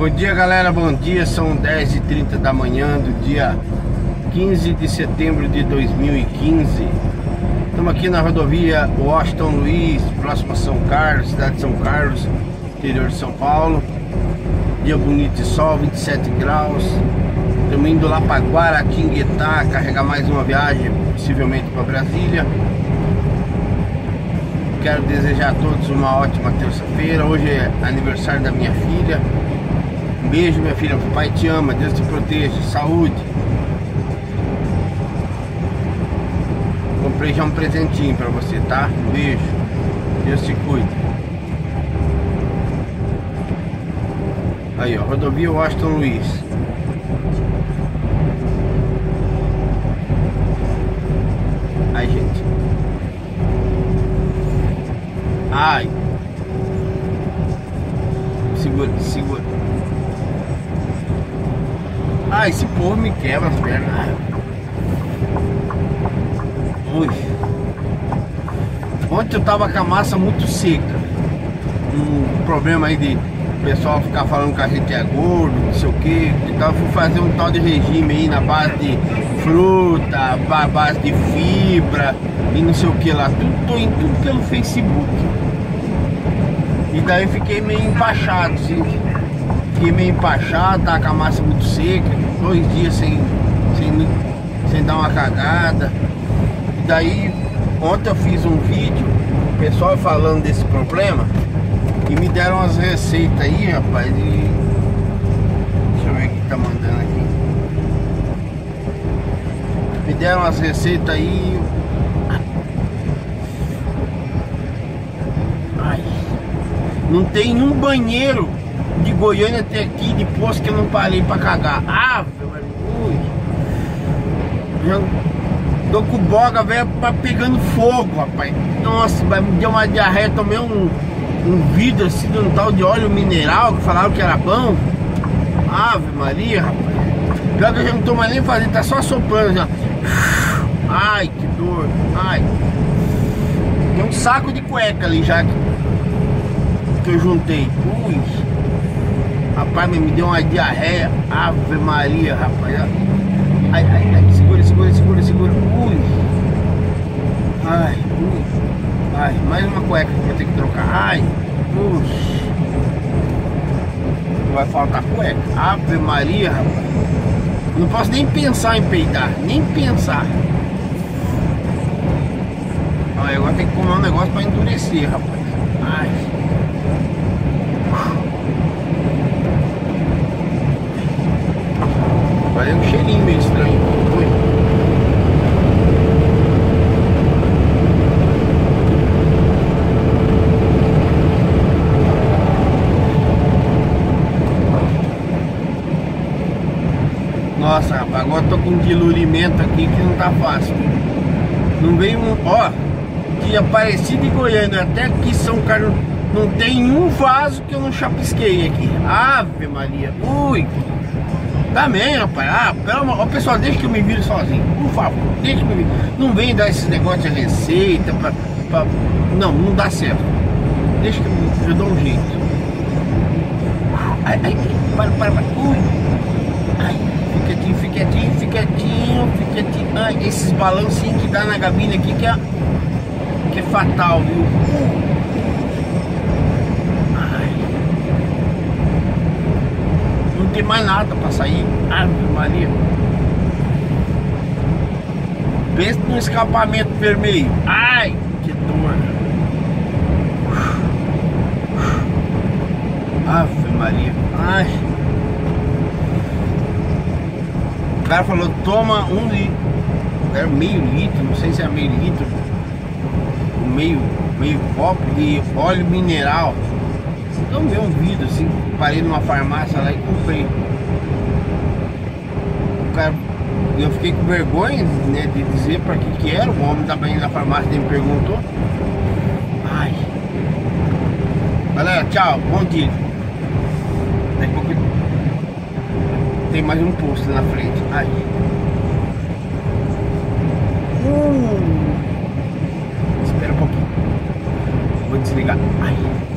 Bom dia, galera, bom dia. São 10h30 da manhã do dia 15 de setembro de 2015. Estamos aqui na rodovia Washington Luiz, próximo a São Carlos, cidade de São Carlos, interior de São Paulo. Dia bonito de sol, 27 graus. Estamos indo lá para Guaratinguetá, carregar mais uma viagem, possivelmente para Brasília. Quero desejar a todos uma ótima terça-feira. Hoje é aniversário da minha filha. Um beijo, minha filha. O pai te ama, Deus te proteja. Saúde. Comprei já um presentinho pra você, tá? Um beijo. Deus te cuide. Aí, ó, rodovia Washington Luiz. Aí, gente. Ai. Segura, segura. Ai, esse povo me quebra as pernas. Ui. Ontem eu tava com a massa muito seca. Um problema aí de o pessoal ficar falando que a gente é gordo, não sei o que. Então eu fui fazer um tal de regime aí na base de fruta, base de fibra e não sei o que lá. Tô em tudo pelo Facebook. E daí eu fiquei meio empachado, assim. Fiquei meio empachado, tá com a massa muito seca. 2 dias sem dar uma cagada. E daí ontem eu fiz um vídeo, o pessoal falando desse problema. E me deram umas receitas aí, rapaz. E deixa eu ver o que tá mandando aqui. Me deram umas receitas aí. Ai. Não tem um banheiro de Goiânia até aqui, de posto, que eu não parei pra cagar. Ah, ui. Já tô com boga, velho, pegando fogo, rapaz. Nossa, me deu uma diarreia, tomei um vidro assim de um tal de óleo mineral que falaram que era bom. Ave Maria, rapaz. Pior que eu já não tô mais nem fazendo, tá só soprando já. Ai, que dor. Ai. Tem um saco de cueca ali já que eu juntei. Ui. Rapaz, me deu uma diarreia. Ave Maria, rapaz. Ai, ai, ai. Segura, segura, segura, segura. Ui. Ai, ui. Ai, mais uma cueca que eu vou ter que trocar. Ai, puxa. Vai faltar cueca. Ave Maria, rapaz. Não posso nem pensar em peidar. Nem pensar. Ai, agora tem que comer um negócio pra endurecer, rapaz. Ai. Vai um cheirinho meio estranho. Ui. Nossa, rapaz, agora tô com um dilurimento aqui que não tá fácil. Não veio um... Ó, dia parecido em Goiânia, até aqui São Carlos, não tem um vaso que eu não chapisquei aqui. Ave Maria. Ui. Também, rapaz. Ah, pelo amor... Ó, pessoal, deixa que eu me vire sozinho. Por favor, deixa que eu me vire. Não vem dar esses negócios de receita pra... Não dá certo. Deixa que eu dou um jeito. Ai, ai, para. Ui. Ai. Fica quietinho, fica quietinho. Ai, esses balancinhos que dá na gabina aqui que é fatal, viu? Ai. Não tem mais nada pra sair. Ave Maria. Pensa no escapamento vermelho. Ai, que dor. Ave Maria. Ai. O cara falou, toma 1 litro. Era meio litro, não sei se é meio litro. Meio copo de óleo mineral. Então vi um vídeo assim, parei numa farmácia lá e comprei. O cara, eu fiquei com vergonha, né, de dizer pra que era. O homem da banheira da farmácia me perguntou. Ai. Galera, tchau, bom dia. Daqui a pouco tem mais um posto na frente. Ai. Espera um pouquinho. Vou desligar. Ai.